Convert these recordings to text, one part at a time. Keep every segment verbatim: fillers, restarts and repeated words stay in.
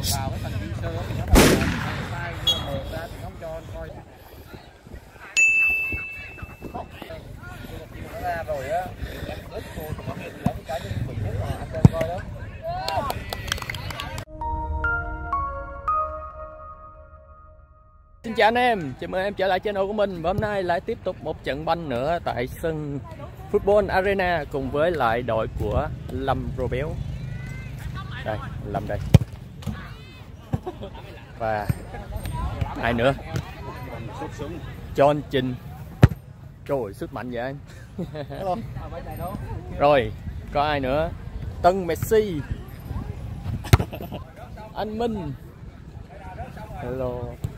vào cái phần ghi sơ thì nó là sai mờ ra thì không cho coi. Nó ra rồi á, em ướt cô nó hiện lấy cái cái bị nhất là anh coi đó. Xin chào anh em, chào mừng em trở lại channel của mình. Và hôm nay lại tiếp tục một trận banh nữa tại sân Football Arena cùng với lại đội của Lâm Rô Béo. Đây, Lâm đây. Và ai nữa? John Trình. Trời ơi, sức mạnh vậy anh. Rồi, có ai nữa? Tân Messi. Anh Minh. Hello.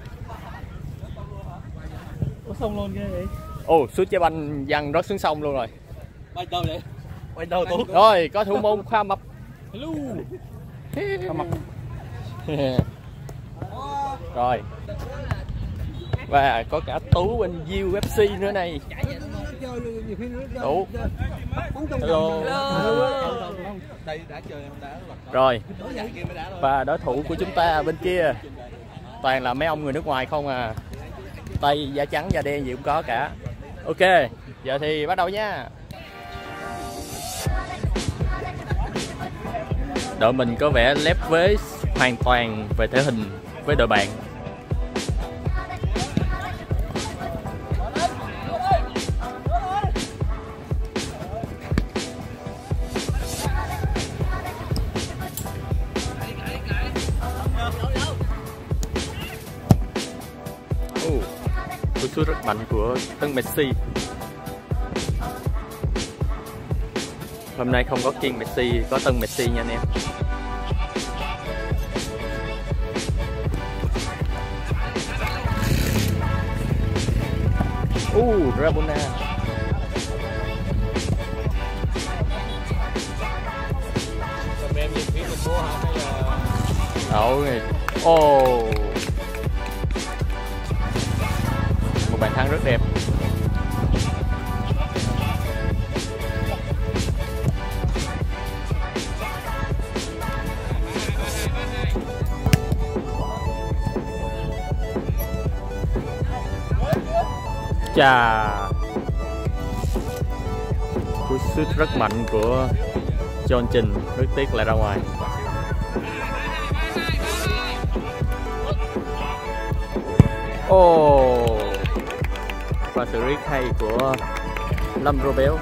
Có sông luôn ghê vậy? Ồ, oh, sút trái banh văng rớt xuống sông luôn rồi. Quay đâu vậy? Quay đâu Tú? Rồi, có thủ môn Khoa Mập. Hello. Khoa Mập. Rồi. Và có cả Tú bên u ép xê nữa này. Tú. Hello. Đây đã chơi em đá rồi. Và đối thủ của chúng ta bên kia toàn là mấy ông người nước ngoài không à. Tây, da trắng, da đen gì cũng có cả. Ok, giờ thì bắt đầu nha. Đội mình có vẻ lép vế hoàn toàn về thể hình với đội bạn. Cú sút rất mạnh của Tân Messi. Hôm nay không có Kiên Messi, có Tân Messi nha anh em. Uh, Rabona. em gì phía mình mua hả hay là Đậu này. Oh. Một bàn thắng rất đẹp. Chà, cú sút rất mạnh của John Trình, rất tiếc lại ra ngoài. Oh, và sự riết hay của Lâm Rô Béo.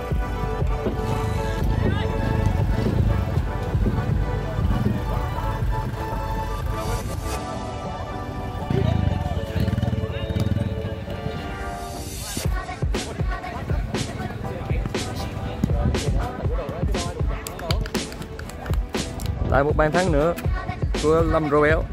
Lại một bàn thắng nữa của Lâm Rô Béo.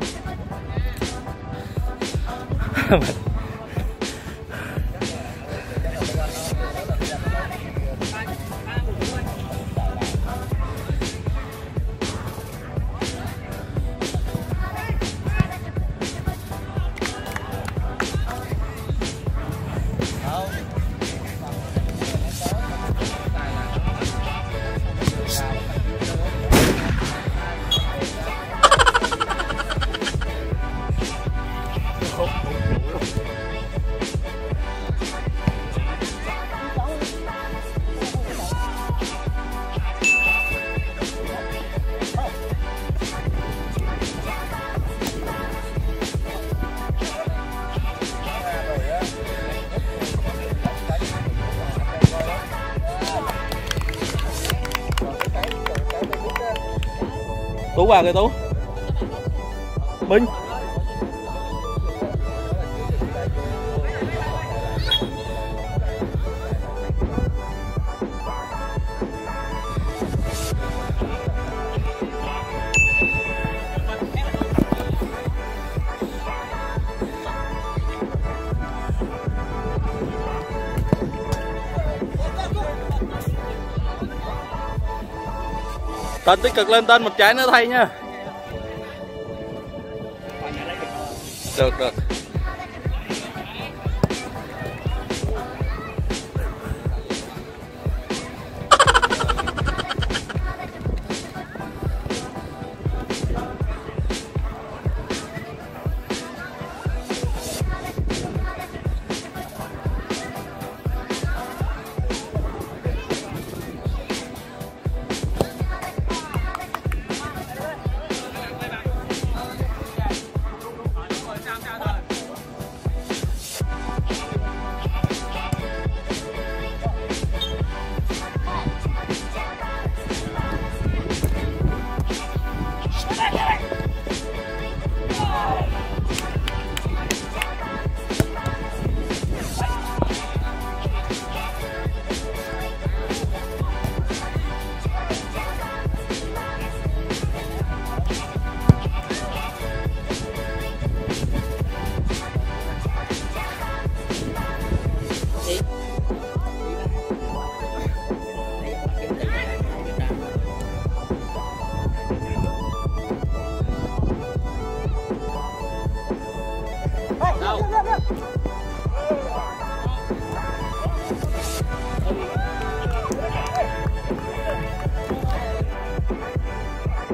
Tú vào kìa Tú. Binh. Tên tích cực lên, tên một trái nữa thay nha. Được được.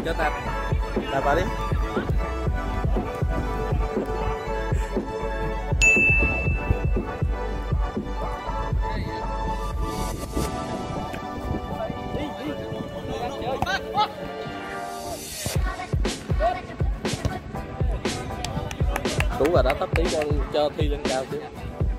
cho ta ta vào đi. Tú và đã tấp tí cho cho Thi lên cao chứ.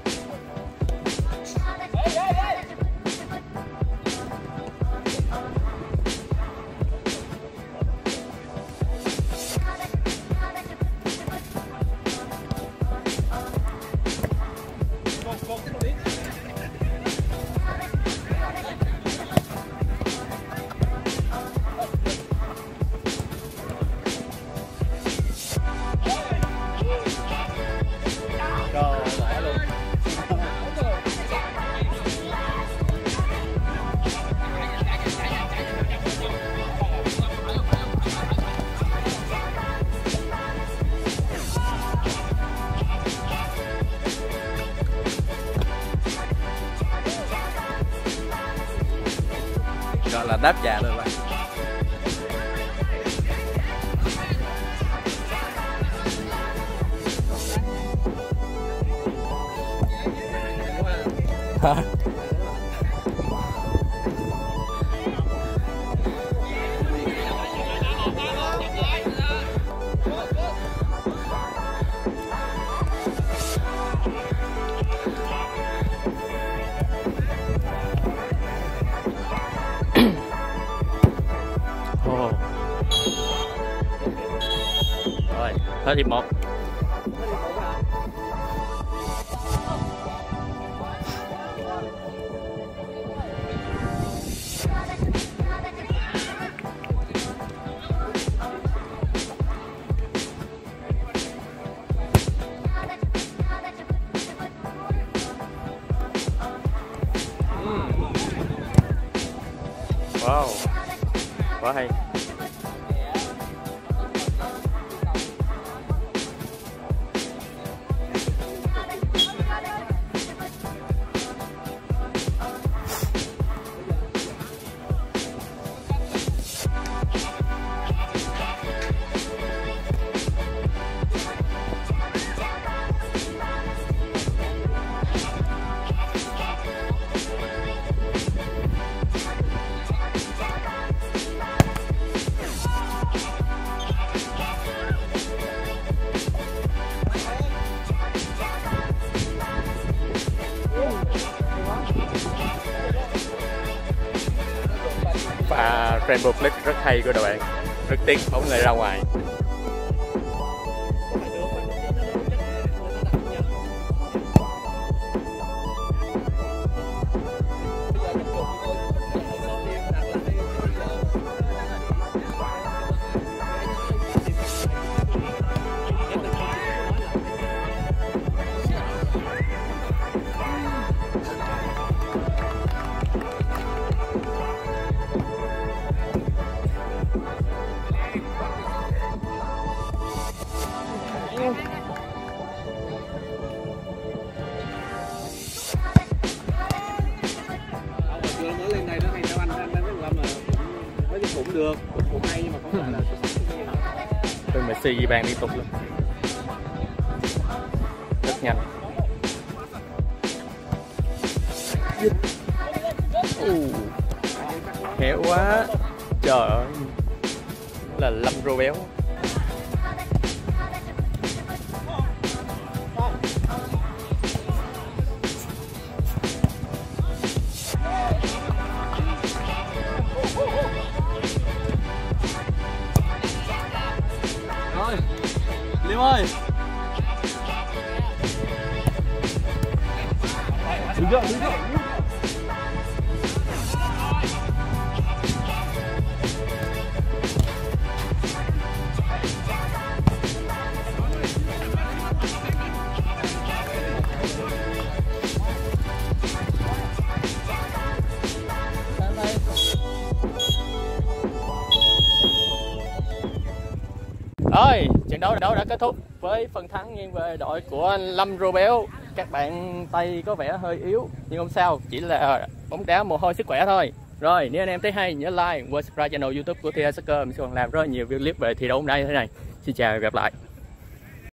Gọi là đáp trả rồi bạn. Rồi, hết hiệp một. Wow, quá hay. Và Rainbow Flick rất hay của đội bạn, rất tiếc bóng lại ra ngoài. Mới lên đây nó hay sao anh anh nói là mấy cái cũng được, cũng hay nhưng mà không phải là Tôi Messi ghi bàn liên tục luôn, rất nhanh. Uh, khéo quá, trời ơi, là Lâm Rô béo. Rồi, Liêm ơi. Đứng dậy, đứng dậy. Rồi, trận đấu đấu đã kết thúc với phần thắng nghiêng về đội của Lâm Rô béo. Các bạn tay có vẻ hơi yếu nhưng không sao, chỉ là bóng đá mồ hôi sức khỏe thôi. Rồi nếu anh em thấy hay nhớ like và subscribe channel YouTube của Thi Hai Soccer, mình sẽ còn làm rất nhiều video clip về thi đấu hôm nay thế này. Xin chào và gặp lại.